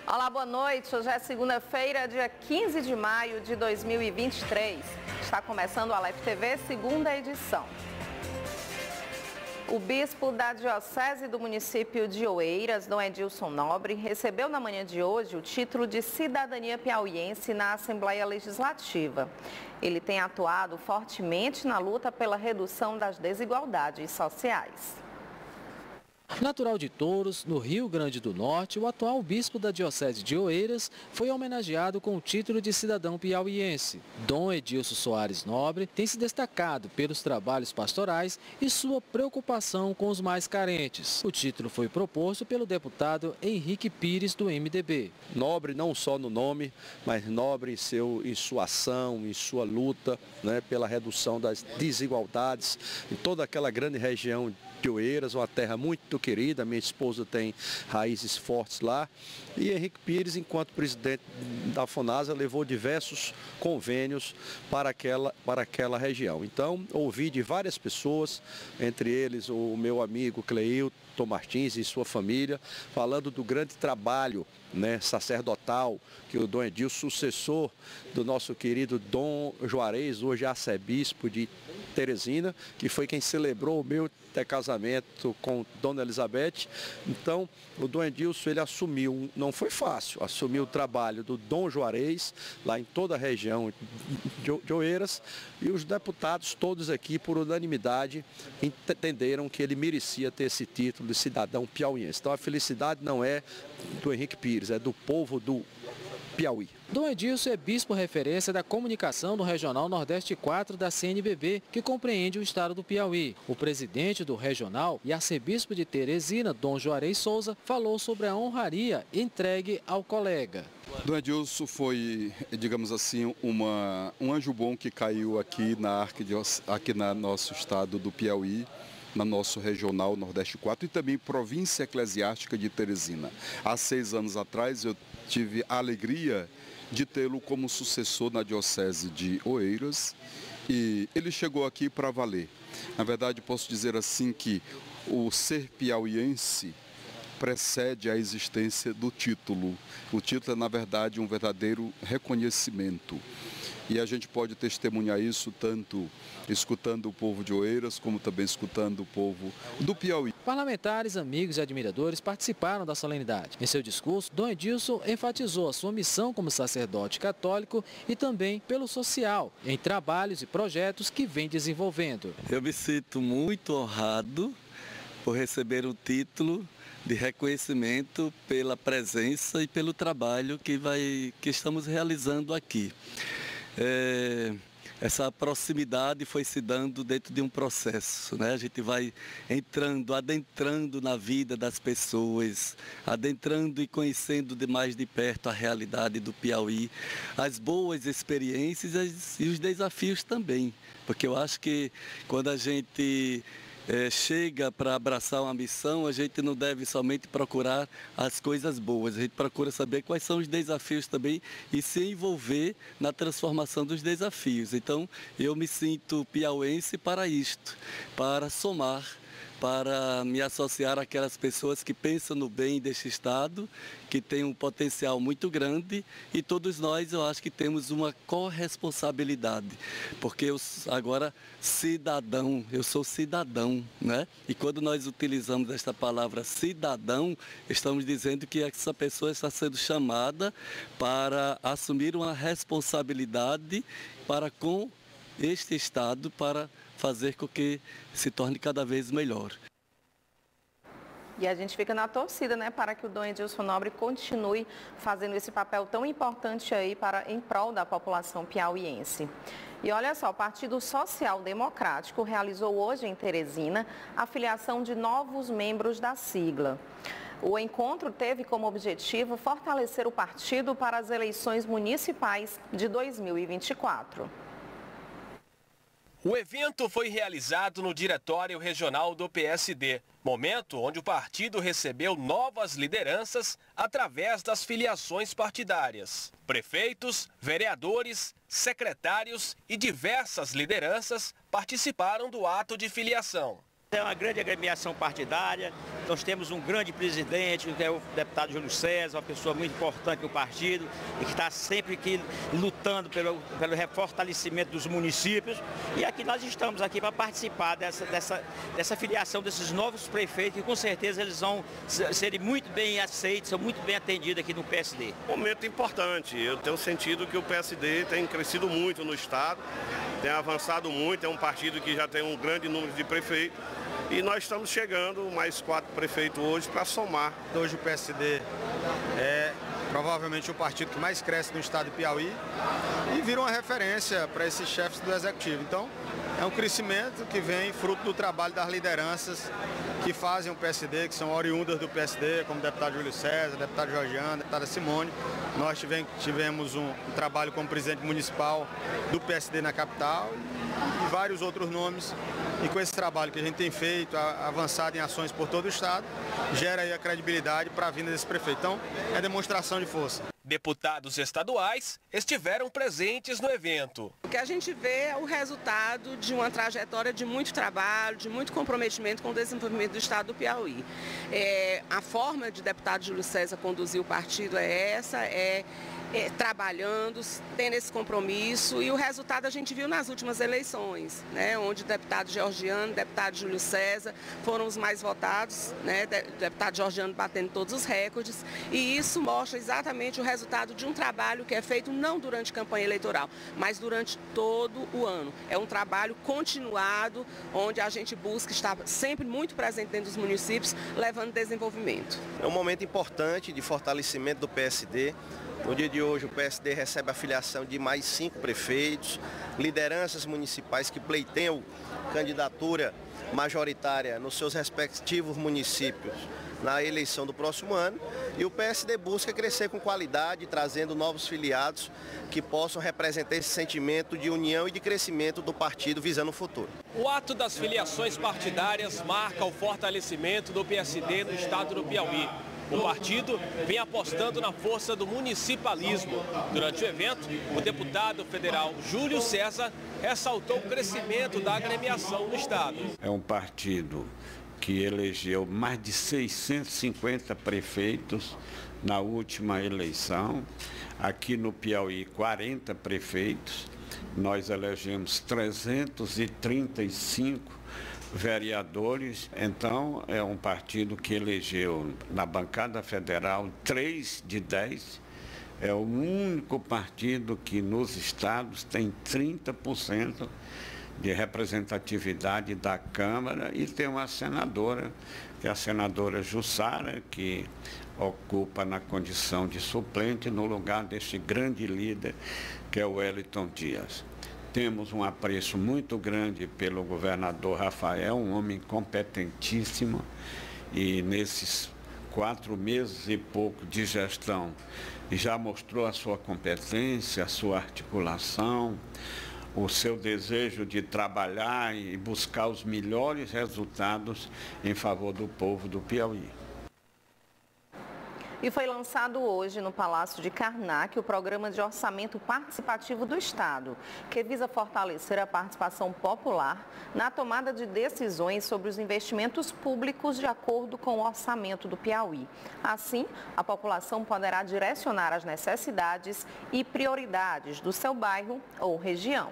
Olá, boa noite. Hoje é segunda-feira, dia 15 de maio de 2023. Está começando a Live TV, segunda edição. O bispo da Diocese do município de Oeiras, Dom Edilson Nobre, recebeu na manhã de hoje o título de cidadania piauiense na Assembleia Legislativa. Ele tem atuado fortemente na luta pela redução das desigualdades sociais. Natural de Touros, no Rio Grande do Norte, o atual bispo da Diocese de Oeiras foi homenageado com o título de cidadão piauiense. Dom Edilson Soares Nobre tem se destacado pelos trabalhos pastorais e sua preocupação com os mais carentes. O título foi proposto pelo deputado Henrique Pires, do MDB. Nobre não só no nome, mas nobre em sua ação, em sua luta, pela redução das desigualdades em toda aquela grande região de Oeiras, uma terra muito querida. Minha esposa tem raízes fortes lá. E Henrique Pires, enquanto presidente da FONASA, levou diversos convênios para aquela região. Então, ouvi de várias pessoas, entre eles o meu amigo Cleilton Martins e sua família, falando do grande trabalho sacerdotal que o Dom Edilson, sucessor do nosso querido Dom Juarez, hoje arcebispo de Teresina, que foi quem celebrou o meu casamento com Dona Elizabeth. Então, o Dom Edilson, ele assumiu, não foi fácil, assumiu o trabalho do Dom Juarez, lá em toda a região de Oeiras, e os deputados todos aqui, por unanimidade, entenderam que ele merecia ter esse título de cidadão piauiense. Então, a felicidade não é do Henrique Pires, é do povo do Piauí. Dom Edilson é bispo referência da comunicação do Regional Nordeste 4 da CNBB, que compreende o estado do Piauí. O presidente do regional e arcebispo de Teresina, Dom Juarez Souza, falou sobre a honraria entregue ao colega. Dom Edilson foi, digamos assim, um anjo bom que caiu aqui no nosso estado do Piauí, no nosso Regional Nordeste 4 e também Província Eclesiástica de Teresina. Há 6 anos atrás eu tive a alegria de tê-lo como sucessor na Diocese de Oeiras e ele chegou aqui para valer. Na verdade, posso dizer assim que o ser piauiense precede a existência do título. O título é, na verdade, um verdadeiro reconhecimento. E a gente pode testemunhar isso tanto escutando o povo de Oeiras, como também escutando o povo do Piauí. Parlamentares, amigos e admiradores participaram da solenidade. Em seu discurso, Dom Edilson enfatizou a sua missão como sacerdote católico e também pelo social, em trabalhos e projetos que vem desenvolvendo. Eu me sinto muito honrado por receber o título de reconhecimento pela presença e pelo trabalho que estamos realizando aqui. Essa proximidade foi se dando dentro de um processo, A gente vai adentrando na vida das pessoas, adentrando e conhecendo mais de perto a realidade do Piauí, as boas experiências e os desafios também, porque eu acho que quando a gente chega para abraçar uma missão, a gente não deve somente procurar as coisas boas, a gente procura saber quais são os desafios também e se envolver na transformação dos desafios. Então, eu me sinto piauense para isto, para somar, para me associar àquelas pessoas que pensam no bem deste estado, que tem um potencial muito grande e todos nós, eu acho que temos uma corresponsabilidade, porque eu agora eu sou cidadão, E quando nós utilizamos esta palavra cidadão, estamos dizendo que essa pessoa está sendo chamada para assumir uma responsabilidade para com este estado, para fazer com que se torne cada vez melhor. E a gente fica na torcida, para que o Dom Edilson Nobre continue fazendo esse papel tão importante aí em prol da população piauiense. E olha só, o Partido Social Democrático realizou hoje em Teresina a filiação de novos membros da sigla. O encontro teve como objetivo fortalecer o partido para as eleições municipais de 2024. O evento foi realizado no Diretório Regional do PSD, momento onde o partido recebeu novas lideranças através das filiações partidárias. Prefeitos, vereadores, secretários e diversas lideranças participaram do ato de filiação. É uma grande agremiação partidária, nós temos um grande presidente, que é o deputado Júlio César, uma pessoa muito importante do partido e que está sempre aqui lutando pelo fortalecimento dos municípios. E aqui nós estamos aqui para participar dessa filiação desses novos prefeitos, que com certeza eles vão serem muito bem aceitos, são muito bem atendidos aqui no PSD. Momento importante, eu tenho sentido que o PSD tem crescido muito no estado, tem avançado muito, é um partido que já tem um grande número de prefeitos. E nós estamos chegando, mais 4 prefeitos hoje, para somar. Hoje o PSD é provavelmente o partido que mais cresce no estado de Piauí e vira uma referência para esses chefes do Executivo. Então, é um crescimento que vem fruto do trabalho das lideranças que fazem o PSD, que são oriundas do PSD, como o deputado Júlio César, deputado Georgiano, deputada Simone. Nós tivemos um trabalho como presidente municipal do PSD na capital e vários outros nomes. E com esse trabalho que a gente tem feito, avançado em ações por todo o estado, gera aí a credibilidade para a vinda desse prefeito. Então, é demonstração de força. Deputados estaduais estiveram presentes no evento. O que a gente vê é o resultado de uma trajetória de muito trabalho, de muito comprometimento com o desenvolvimento do estado do Piauí. A forma de deputado Júlio César conduzir o partido é essa, trabalhando, tendo esse compromisso, e o resultado a gente viu nas últimas eleições, né, onde o deputado Georgiano, o deputado Júlio César foram os mais votados, né, o deputado Georgiano batendo todos os recordes, e isso mostra exatamente o resultado de um trabalho que é feito não durante campanha eleitoral, mas durante todo o ano. É um trabalho continuado, onde a gente busca estar sempre muito presente dentro dos municípios, levando desenvolvimento. É um momento importante de fortalecimento do PSD. No dia de hoje, o PSD recebe a filiação de mais 5 prefeitos, lideranças municipais que pleiteiam candidatura majoritária nos seus respectivos municípios na eleição do próximo ano. E o PSD busca crescer com qualidade, trazendo novos filiados que possam representar esse sentimento de união e de crescimento do partido visando o futuro. O ato das filiações partidárias marca o fortalecimento do PSD no estado do Piauí. O partido vem apostando na força do municipalismo. Durante o evento, o deputado federal Júlio César ressaltou o crescimento da agremiação no estado. É um partido que elegeu mais de 650 prefeitos na última eleição. Aqui no Piauí, 40 prefeitos. Nós elegemos 335 vereadores. Então, é um partido que elegeu na bancada federal 3 de 10. É o único partido que nos estados tem 30% de representatividade da Câmara, e tem uma senadora, que é a senadora Jussara, que ocupa na condição de suplente no lugar deste grande líder, que é o Wellington Dias. Temos um apreço muito grande pelo governador Rafael, um homem competentíssimo, e nesses 4 meses e pouco de gestão já mostrou a sua competência, a sua articulação, o seu desejo de trabalhar e buscar os melhores resultados em favor do povo do Piauí. E foi lançado hoje no Palácio de Karnak o Programa de Orçamento Participativo do Estado, que visa fortalecer a participação popular na tomada de decisões sobre os investimentos públicos de acordo com o orçamento do Piauí. Assim, a população poderá direcionar as necessidades e prioridades do seu bairro ou região.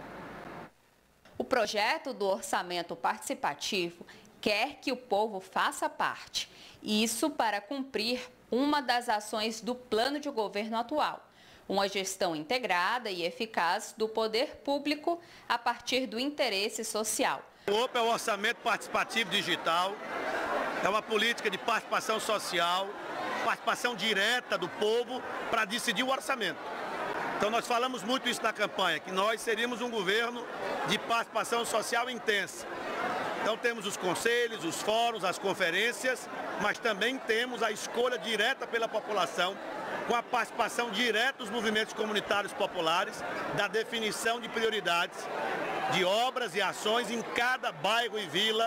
O projeto do orçamento participativo quer que o povo faça parte. Isso para cumprir uma das ações do plano de governo atual, uma gestão integrada e eficaz do poder público a partir do interesse social. O OPA é o orçamento participativo digital, é uma política de participação social, participação direta do povo para decidir o orçamento. Então nós falamos muito isso na campanha, que nós seríamos um governo de participação social intensa. Então temos os conselhos, os fóruns, as conferências, mas também temos a escolha direta pela população, com a participação direta dos movimentos comunitários populares, da definição de prioridades, de obras e ações em cada bairro e vila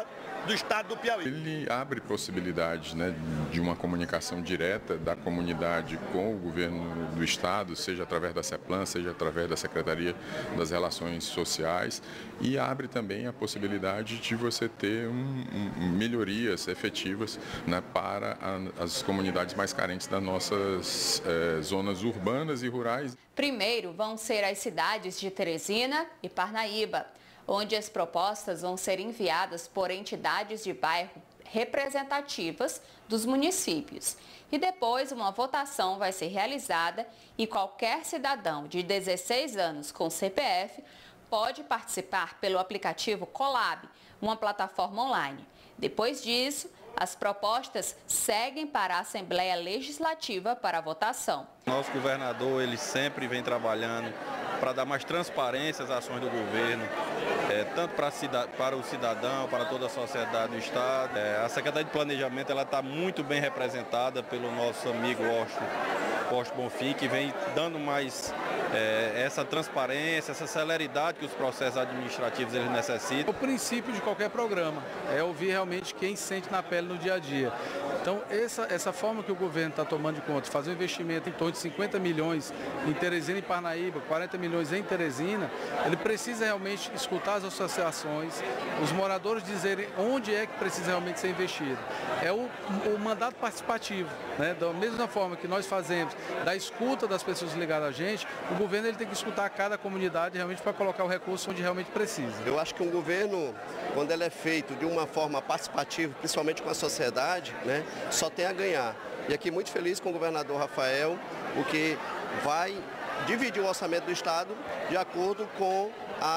do estado do Piauí. Ele abre possibilidades, né, de uma comunicação direta da comunidade com o governo do estado, seja através da CEPLAN, seja através da Secretaria das Relações Sociais, e abre também a possibilidade de você ter melhorias efetivas, né, para as comunidades mais carentes das nossas zonas urbanas e rurais. Primeiro vão ser as cidades de Teresina e Parnaíba, onde as propostas vão ser enviadas por entidades de bairro representativas dos municípios. E depois uma votação vai ser realizada e qualquer cidadão de 16 anos com CPF pode participar pelo aplicativo Colab, uma plataforma online. Depois disso, as propostas seguem para a Assembleia Legislativa para votação. Nosso governador, ele sempre vem trabalhando para dar mais transparência às ações do governo, tanto para o cidadão, para toda a sociedade do estado. A Secretaria de Planejamento está muito bem representada pelo nosso amigo Osto Bonfim, que vem dando mais essa transparência, essa celeridade que os processos administrativos eles necessitam. O princípio de qualquer programa é ouvir realmente quem sente na pele no dia a dia. Então, essa forma que o governo está tomando de conta, fazer um investimento em torno de 50 milhões em Teresina e Parnaíba, 40 milhões em Teresina, ele precisa realmente escutar as associações, os moradores dizerem onde é que precisa realmente ser investido. É o mandato participativo, né? Da mesma forma que nós fazemos da escuta das pessoas ligadas a gente, o governo ele tem que escutar cada comunidade realmente para colocar o recurso onde realmente precisa. Eu acho que um governo, quando ele é feito de uma forma participativa, principalmente com a sociedade, né, só tem a ganhar. E aqui muito feliz com o governador Rafael, porque vai dividir o orçamento do estado de acordo com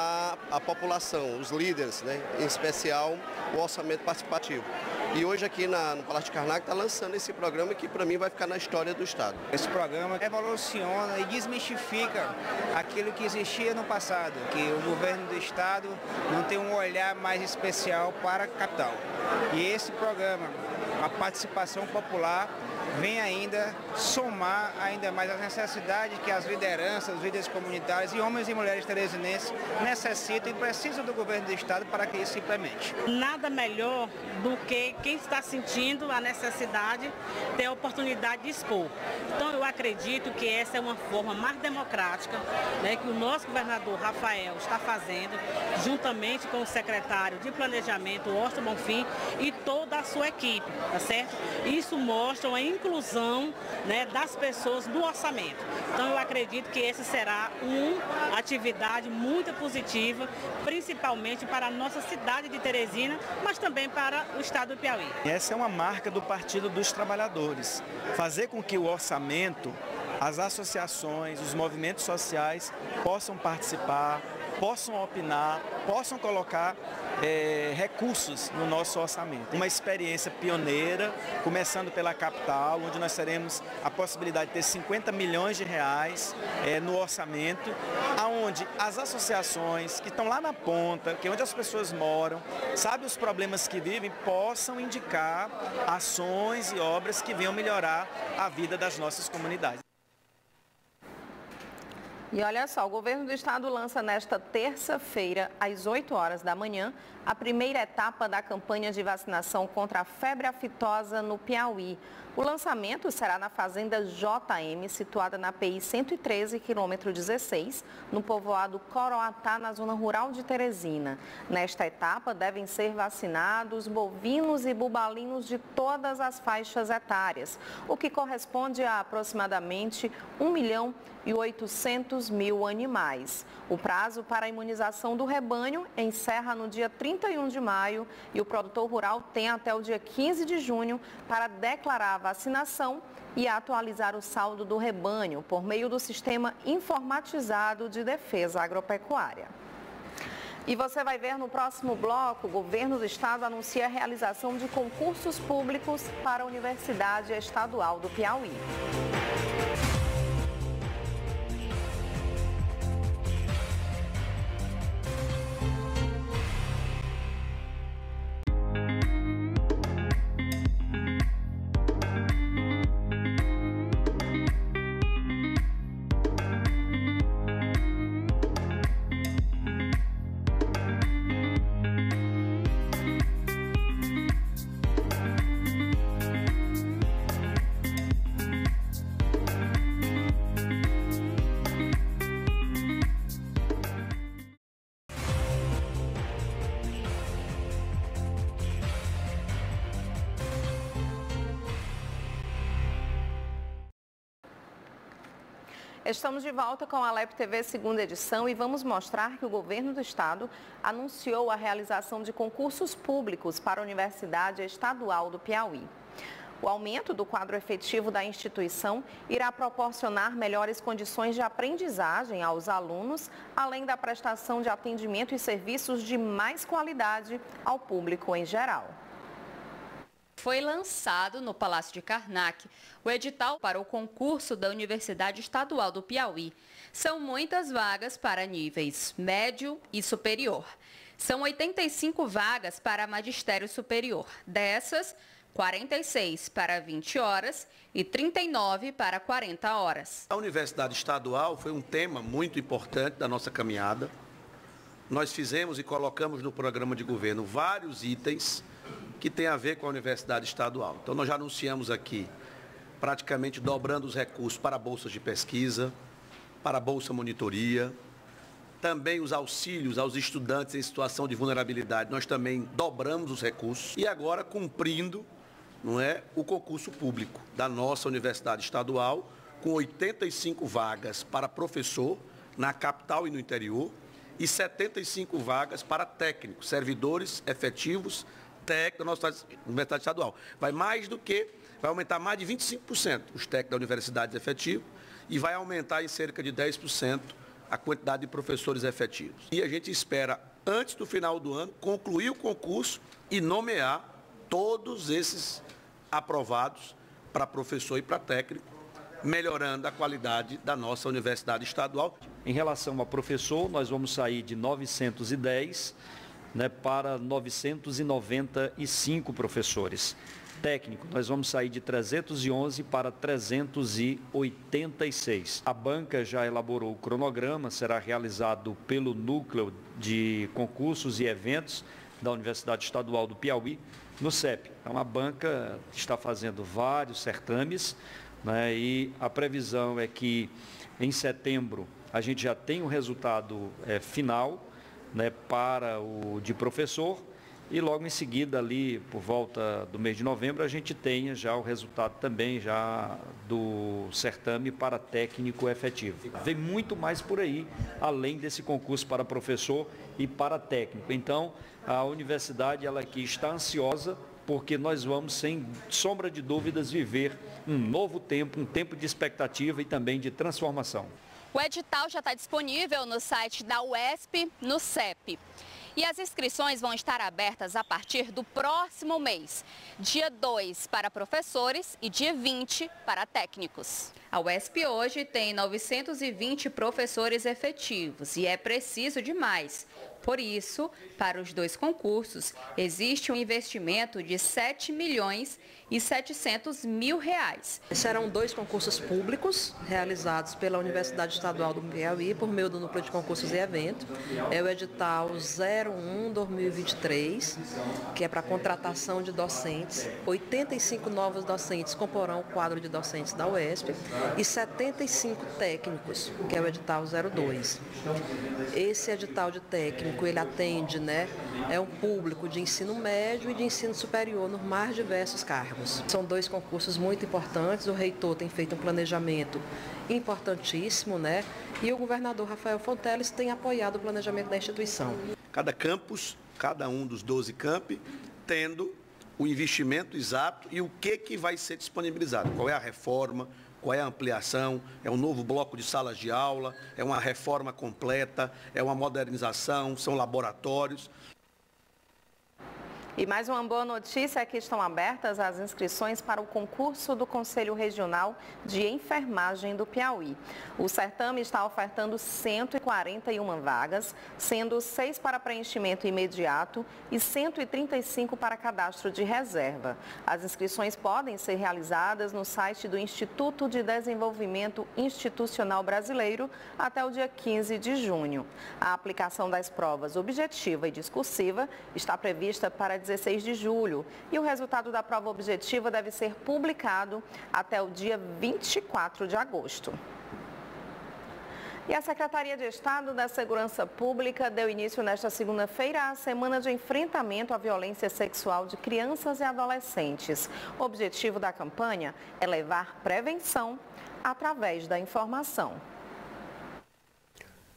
a população, os líderes, né, em especial o orçamento participativo. E hoje aqui no Palácio de Karnak está lançando esse programa que para mim vai ficar na história do estado. Esse programa evoluciona e desmistifica aquilo que existia no passado, que o governo do estado não tem um olhar mais especial para a capital. E esse programa, a participação popular, vem ainda somar ainda mais as necessidades que as lideranças, os líderes comunitários e homens e mulheres teresinenses necessitam e precisam do governo do estado para que isso se implemente. Nada melhor do que quem está sentindo a necessidade ter a oportunidade de expor. Então eu acredito que essa é uma forma mais democrática, né, que o nosso governador Rafael está fazendo, juntamente com o secretário de Planejamento, Osto Bonfim, e toda a sua equipe, tá certo? Isso mostra a inclusão, né, das pessoas no orçamento. Então eu acredito que essa será uma atividade muito positiva, principalmente para a nossa cidade de Teresina, mas também para o estado do Piauí. Essa é uma marca do Partido dos Trabalhadores, fazer com que o orçamento, as associações, os movimentos sociais possam participar, possam opinar, possam colocar recursos no nosso orçamento. Uma experiência pioneira, começando pela capital, onde nós teremos a possibilidade de ter 50 milhões de reais no orçamento, aonde as associações que estão lá na ponta, que é onde as pessoas moram, sabem os problemas que vivem, possam indicar ações e obras que venham melhorar a vida das nossas comunidades. E olha só, o governo do estado lança nesta terça-feira, às 8 horas da manhã, a primeira etapa da campanha de vacinação contra a febre aftosa no Piauí. O lançamento será na fazenda JM, situada na PI 113, quilômetro 16, no povoado Coroatá, na zona rural de Teresina. Nesta etapa devem ser vacinados bovinos e bubalinos de todas as faixas etárias, o que corresponde a aproximadamente 1.800.000 animais. O prazo para a imunização do rebanho encerra no dia 31 de maio e o produtor rural tem até o dia 15 de junho para declarar a vacinação e atualizar o saldo do rebanho por meio do sistema informatizado de defesa agropecuária. E você vai ver no próximo bloco, o governo do estado anuncia a realização de concursos públicos para a Universidade Estadual do Piauí. Estamos de volta com a Alep TV segunda edição e vamos mostrar que o governo do estado anunciou a realização de concursos públicos para a Universidade Estadual do Piauí. O aumento do quadro efetivo da instituição irá proporcionar melhores condições de aprendizagem aos alunos, além da prestação de atendimento e serviços de mais qualidade ao público em geral. Foi lançado no Palácio de Karnak o edital para o concurso da Universidade Estadual do Piauí. São muitas vagas para níveis médio e superior. São 85 vagas para magistério superior. Dessas, 46 para 20 horas e 39 para 40 horas. A Universidade Estadual foi um tema muito importante da nossa caminhada. Nós fizemos e colocamos no programa de governo vários itens que tem a ver com a Universidade Estadual. Então, nós já anunciamos aqui, praticamente dobrando os recursos para bolsas de pesquisa, para a Bolsa Monitoria, também os auxílios aos estudantes em situação de vulnerabilidade, nós também dobramos os recursos e agora cumprindo, não é, o concurso público da nossa Universidade Estadual, com 85 vagas para professor na capital e no interior e 75 vagas para técnicos, servidores efetivos, técnico da nossa Universidade Estadual. Vai aumentar mais de 25% os técnicos da universidade efetivos e vai aumentar em cerca de 10% a quantidade de professores efetivos. E a gente espera, antes do final do ano, concluir o concurso e nomear todos esses aprovados para professor e para técnico, melhorando a qualidade da nossa Universidade Estadual. Em relação a professor, nós vamos sair de 910 para 995 professores. Técnico, nós vamos sair de 311 para 386. A banca já elaborou o cronograma, será realizado pelo Núcleo de Concursos e Eventos da Universidade Estadual do Piauí, no CEP. Então, a banca está fazendo vários certames, e a previsão é que em setembro a gente já tem o resultado final, para o de professor e logo em seguida ali por volta do mês de novembro a gente tenha já o resultado também já do certame para técnico efetivo. Vem muito mais por aí, além desse concurso para professor e para técnico. Então a universidade ela aqui está ansiosa porque nós vamos sem sombra de dúvidas viver um novo tempo, um tempo de expectativa e também de transformação. O edital já está disponível no site da UESP, no CEP. E as inscrições vão estar abertas a partir do próximo mês, dia 2 para professores e dia 20 para técnicos. A UESP hoje tem 920 professores efetivos e é preciso de mais. Por isso, para os dois concursos, existe um investimento de R$ 7.700.000. Serão dois concursos públicos realizados pela Universidade Estadual do Piauí por meio do Núcleo de Concursos e Eventos. É o edital 01/2023, que é para contratação de docentes. 85 novos docentes comporão o quadro de docentes da UESP e 75 técnicos, que é o edital 02. Esse edital de técnico, ele atende, é um público de ensino médio e de ensino superior nos mais diversos cargos. São dois concursos muito importantes, o reitor tem feito um planejamento importantíssimo, e o governador Rafael Fonteles tem apoiado o planejamento da instituição. Cada campus, cada um dos 12 campi, tendo o investimento exato e o que vai ser disponibilizado, qual é a reforma, qual é a ampliação, é um novo bloco de salas de aula, é uma reforma completa, é uma modernização, são laboratórios. E mais uma boa notícia é que estão abertas as inscrições para o concurso do Conselho Regional de Enfermagem do Piauí. O certame está ofertando 141 vagas, sendo 6 para preenchimento imediato e 135 para cadastro de reserva. As inscrições podem ser realizadas no site do Instituto de Desenvolvimento Institucional Brasileiro até o dia 15 de junho. A aplicação das provas objetiva e discursiva está prevista para 16 de julho e o resultado da prova objetiva deve ser publicado até o dia 24 de agosto. E a Secretaria de Estado da Segurança Pública deu início nesta segunda-feira à Semana de Enfrentamento à Violência Sexual de Crianças e Adolescentes. O objetivo da campanha é levar prevenção através da informação.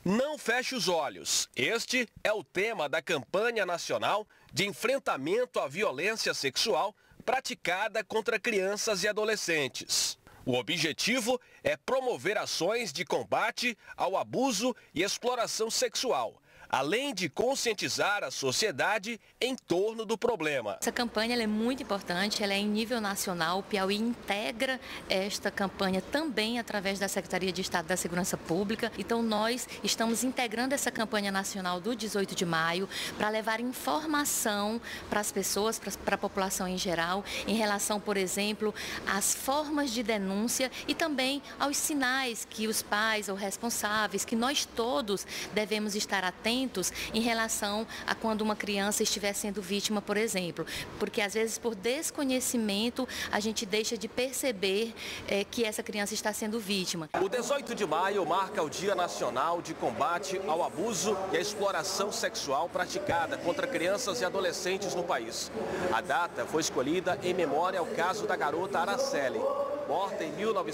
Não feche os olhos. Este é o tema da campanha nacional de enfrentamento à violência sexual praticada contra crianças e adolescentes. O objetivo é promover ações de combate ao abuso e exploração sexual, além de conscientizar a sociedade em torno do problema. Essa campanha ela é muito importante, ela é em nível nacional. O Piauí integra esta campanha também através da Secretaria de Estado da Segurança Pública. Então nós estamos integrando essa campanha nacional do 18 de maio para levar informação para as pessoas, para a população em geral, em relação, por exemplo, às formas de denúncia e também aos sinais que os pais ou responsáveis, que nós todos devemos estar atentos em relação a quando uma criança estiver sendo vítima, por exemplo. Porque às vezes por desconhecimento a gente deixa de perceber que essa criança está sendo vítima. O 18 de maio marca o Dia Nacional de Combate ao Abuso e à Exploração Sexual praticada contra crianças e adolescentes no país. A data foi escolhida em memória ao caso da garota Araceli, morta em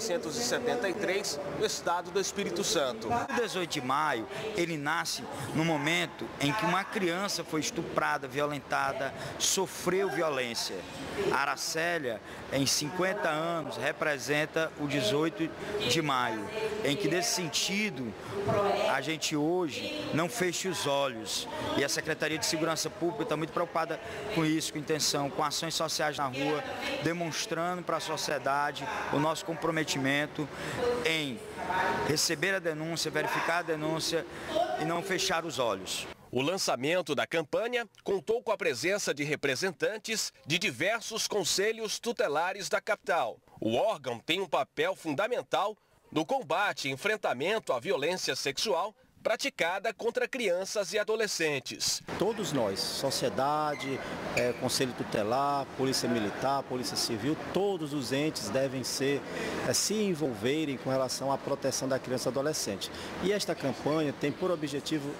1973 no estado do Espírito Santo. O 18 de maio, ele nasce no momento em que uma criança foi estuprada, violentada, sofreu violência. A Aracélia, em 50 anos, representa o 18 de maio, em que, nesse sentido, a gente hoje não fecha os olhos. E a Secretaria de Segurança Pública está muito preocupada com isso, com intenção, com ações sociais na rua, demonstrando para a sociedade o nosso comprometimento em receber a denúncia, verificar a denúncia e não fechar os olhos. O lançamento da campanha contou com a presença de representantes de diversos conselhos tutelares da capital. O órgão tem um papel fundamental no combate e enfrentamento à violência sexual praticada contra crianças e adolescentes. Todos nós, sociedade, Conselho Tutelar, Polícia Militar, Polícia Civil, todos os entes devem se envolverem com relação à proteção da criança e adolescente. E esta campanha tem por objetivo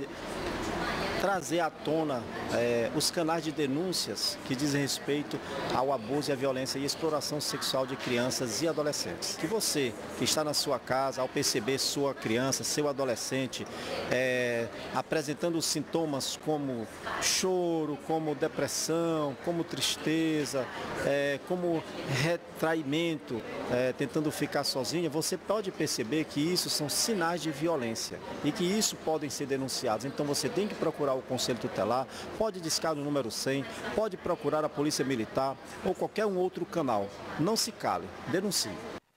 trazer à tona os canais de denúncias que dizem respeito ao abuso e à violência e exploração sexual de crianças e adolescentes. Que você que está na sua casa, ao perceber sua criança, seu adolescente, apresentando sintomas como choro, como depressão, como tristeza, como retraimento, tentando ficar sozinha, você pode perceber que isso são sinais de violência e que isso podem ser denunciados. Então você tem que procurar o Conselho Tutelar, pode discar no número 100, pode procurar a Polícia Militar ou qualquer um outro canal. Não se cale, denuncie.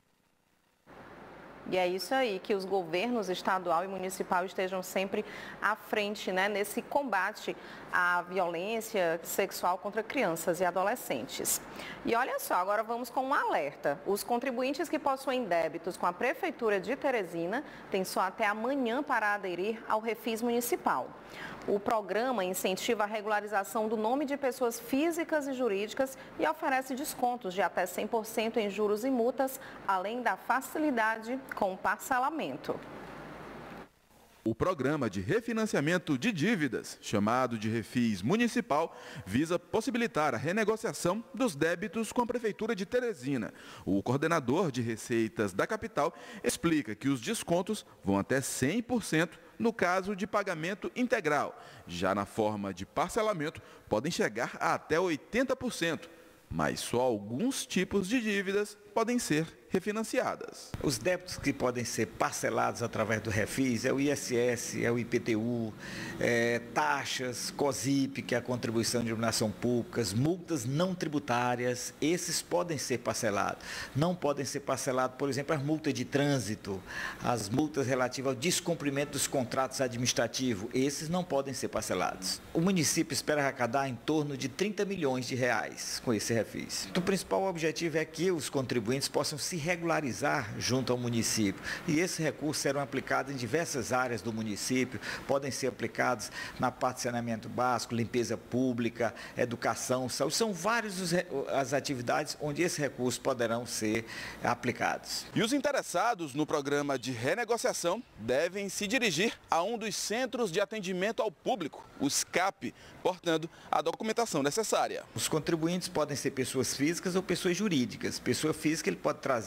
E é isso aí, que os governos estadual e municipal estejam sempre à frente, né, nesse combate à violência sexual contra crianças e adolescentes. E olha só, agora vamos com um alerta. Os contribuintes que possuem débitos com a Prefeitura de Teresina têm só até amanhã para aderir ao Refis Municipal. O programa incentiva a regularização do nome de pessoas físicas e jurídicas e oferece descontos de até 100% em juros e multas, além da facilidade com o parcelamento. O programa de refinanciamento de dívidas, chamado de Refis Municipal, visa possibilitar a renegociação dos débitos com a Prefeitura de Teresina. O coordenador de receitas da capital explica que os descontos vão até 100% no caso de pagamento integral. Já na forma de parcelamento, podem chegar a até 80%, mas só alguns tipos de dívidas podem ser refinanciadas. Os débitos que podem ser parcelados através do Refis é o ISS, é o IPTU, taxas, COSIP, que é a contribuição de iluminação pública, multas não tributárias, esses podem ser parcelados. Não podem ser parcelados, por exemplo, as multas de trânsito, as multas relativas ao descumprimento dos contratos administrativos, esses não podem ser parcelados. O município espera arrecadar em torno de 30 milhões de reais com esse Refis. O principal objetivo é que os contribuintes possam se regularizar junto ao município. E esses recursos serão aplicados em diversas áreas do município, podem ser aplicados na parte de saneamento básico, limpeza pública, educação, saúde. São várias as atividades onde esses recursos poderão ser aplicados. E os interessados no programa de renegociação devem se dirigir a um dos Centros de Atendimento ao Público, o SCAP, portando a documentação necessária. Os contribuintes podem ser pessoas físicas ou pessoas jurídicas. Pessoa física, ele pode trazer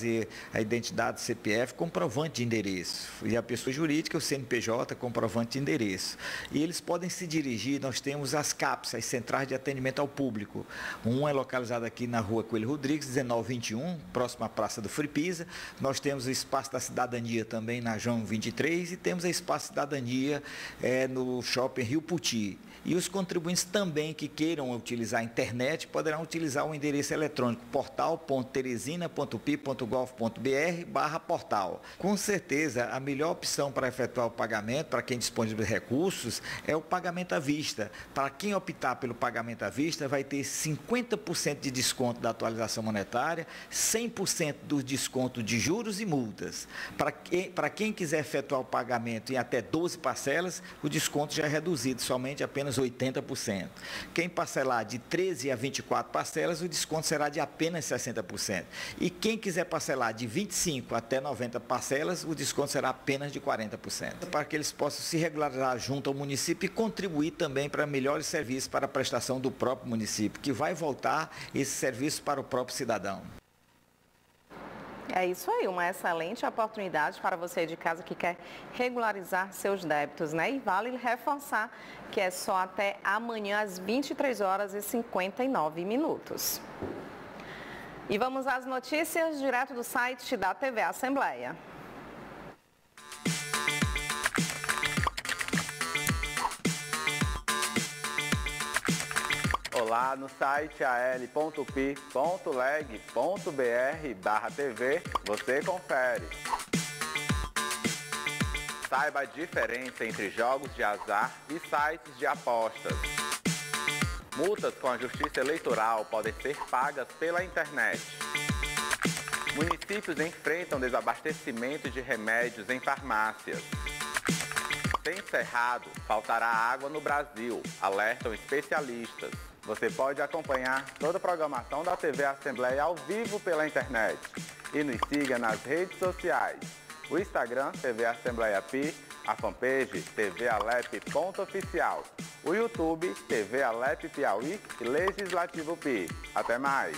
trazer a identidade CPF, comprovante de endereço. E a pessoa jurídica, o CNPJ, comprovante de endereço. E eles podem se dirigir, nós temos as CAPs, as Centrais de Atendimento ao Público. Um é localizado aqui na Rua Coelho Rodrigues, 1921, próximo à Praça do Fripisa. Nós temos o Espaço da Cidadania também na João 23 e temos a Espaço Cidadania no Shopping Rio Puti. E os contribuintes também que queiram utilizar a internet poderão utilizar o endereço eletrônico portal.teresina.pi.gov.br/portal. Com certeza, a melhor opção para efetuar o pagamento, para quem dispõe de recursos, é o pagamento à vista. Para quem optar pelo pagamento à vista, vai ter 50% de desconto da atualização monetária, 100% do desconto de juros e multas. Para quem quiser efetuar o pagamento em até 12 parcelas, o desconto já é reduzido, somente apenas 80%. Quem parcelar de 13 a 24 parcelas, o desconto será de apenas 60%. E quem quiser parcelar de 25 até 90 parcelas, o desconto será apenas de 40%. Para que eles possam se regularizar junto ao município e contribuir também para melhores serviços para a prestação do próprio município, que vai voltar esse serviço para o próprio cidadão. É isso aí, uma excelente oportunidade para você de casa que quer regularizar seus débitos, né? E vale reforçar que é só até amanhã às 23h59. E vamos às notícias direto do site da TV Assembleia. Olá, no site al.pi.leg.br/TV você confere. Saiba a diferença entre jogos de azar e sites de apostas. Multas com a Justiça Eleitoral podem ser pagas pela internet. Municípios enfrentam desabastecimento de remédios em farmácias. Sem Cerrado, faltará água no Brasil, alertam especialistas. Você pode acompanhar toda a programação da TV Assembleia ao vivo pela internet. E nos siga nas redes sociais. O Instagram, TV Assembleia Pi, a fanpage tvalep.oficial, o YouTube, TV Alep Piauí e Legislativo Pi. Até mais!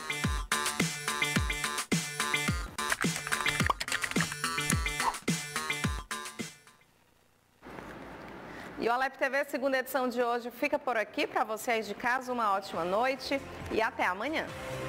E o Alep TV, segunda edição de hoje, fica por aqui. Para vocês de casa, uma ótima noite e até amanhã.